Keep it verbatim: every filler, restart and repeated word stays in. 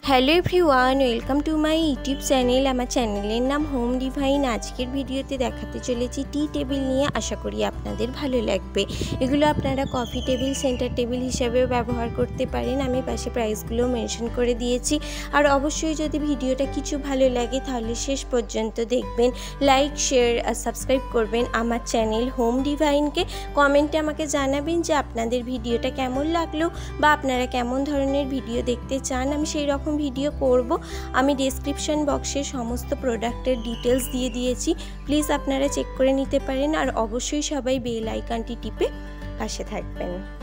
Hello everyone, welcome to my YouTube channel. আমার চ্যানেলের নাম হোম ডিভাইন। আজকের ভিডিওতে দেখাতে চলেছি টি টেবিল নিয়ে। আশা করি আপনাদের ভালো লাগবে। এগুলো আপনারা কফি টেবিল, সেন্টার টেবিল হিসাবেও ব্যবহার করতে পারেন। আমি পাশে প্রাইসগুলো মেনশন করে দিয়েছি। আর অবশ্যই যদি ভিডিওটা কিছু ভালো লাগে তাহলে শেষ পর্যন্ত দেখবেন, লাইক, শেয়ার আর সাবস্ক্রাইব করবেন আমার চ্যানেল হোম ডিভাইনকে। কমেন্টে আমাকে জানাবেন যে আপনাদের ভিডিওটা কেমন লাগলো বা আপনারা কেমন ধরনের ভিডিও দেখতে চান। আমি সেই রকম ভিডিও করব। আমি ডেসক্রিপশন বক্সে সমস্ত প্রোডাক্টের ডিটেলস দিয়ে দিয়েছি, প্লিজ আপনারা চেক করে নিতে পারেন। আর অবশ্যই সবাই বেল আইকনটি টিপে পাশে থাকবেন।